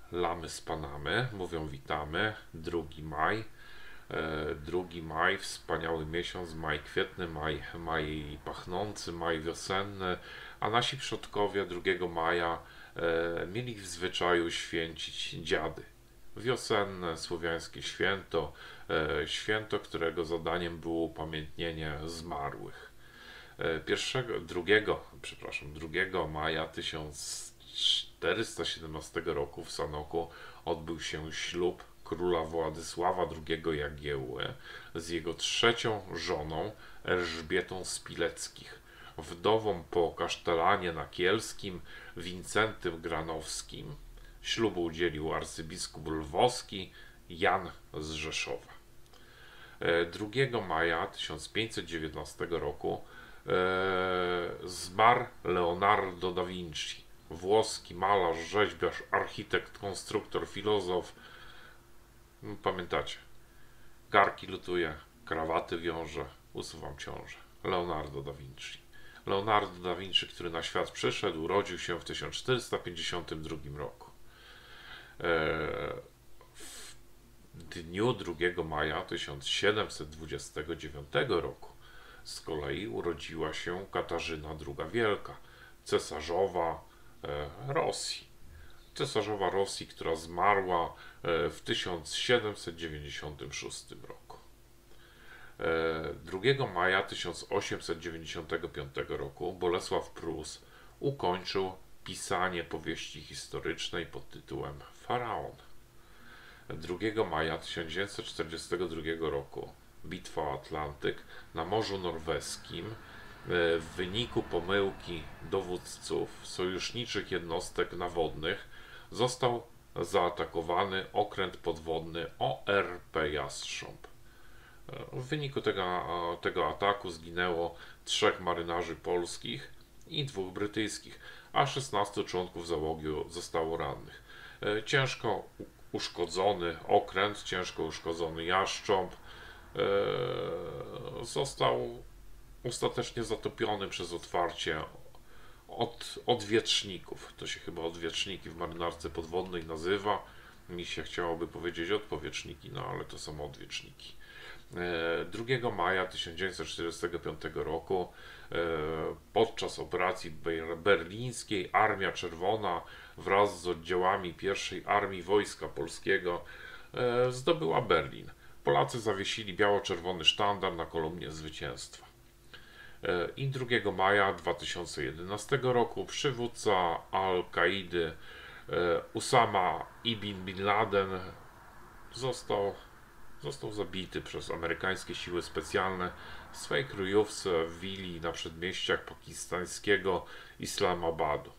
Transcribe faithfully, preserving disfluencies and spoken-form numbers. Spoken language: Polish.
Lamy z Panamy mówią witamy, drugi maj. Drugi maj, wspaniały miesiąc, maj kwietny, maj, maj pachnący, maj wiosenny, a nasi przodkowie drugiego maja e, mieli w zwyczaju święcić dziady. Wiosenne słowiańskie święto, e, święto, którego zadaniem było upamiętnienie zmarłych. E, pierwszego, drugiego, przepraszam, drugiego maja tysiąc czterysta siedemnastego roku w Sanoku odbył się ślub króla Władysława drugiego Jagiełły z jego trzecią żoną Elżbietą z Pileckich, wdową po kasztelanie nakielskim Wincentym Granowskim. Ślubu udzielił arcybiskup lwowski Jan z Rzeszowa. drugiego maja tysiąc pięćset dziewiętnastego roku e, zmarł Leonardo da Vinci, włoski malarz, rzeźbiarz, architekt, konstruktor, filozof. Pamiętacie, garki lutuje, krawaty wiąże, usuwam ciążę. Leonardo da Vinci. Leonardo da Vinci, który na świat przyszedł, urodził się w tysiąc czterysta pięćdziesiątym drugim roku. W dniu drugiego maja tysiąc siedemset dwudziestego dziewiątego roku z kolei urodziła się Katarzyna druga Wielka, cesarzowa Rosji. Cesarzowa Rosji, która zmarła w tysiąc siedemset dziewięćdziesiątym szóstym roku. drugiego maja tysiąc osiemset dziewięćdziesiątego piątego roku Bolesław Prus ukończył pisanie powieści historycznej pod tytułem Faraon. drugiego maja tysiąc dziewięćset czterdziestego drugiego roku Bitwa o Atlantyk na Morzu Norweskim w wyniku pomyłki dowódców sojuszniczych jednostek nawodnych został zaatakowany okręt podwodny O R P Jastrząb. W wyniku tego, tego ataku zginęło trzech marynarzy polskich i dwóch brytyjskich, a szesnastu członków załogi zostało rannych. Ciężko uszkodzony okręt, ciężko uszkodzony Jastrząb został ostatecznie zatopiony przez otwarcie od odwieczników. To się chyba odwieczniki w marynarce podwodnej nazywa. Mi się chciałoby powiedzieć odpowieczniki, no ale to są odwieczniki. drugiego maja tysiąc dziewięćset czterdziestego piątego roku podczas operacji berlińskiej Armia Czerwona wraz z oddziałami pierwszej Armii Wojska Polskiego zdobyła Berlin. Polacy zawiesili biało-czerwony sztandar na kolumnie zwycięstwa. I drugiego maja dwa tysiące jedenastego roku przywódca Al-Kaidy Usama ibn Bin Laden został, został zabity przez amerykańskie siły specjalne w swej kryjówce w willi na przedmieściach pakistańskiego Islamabadu.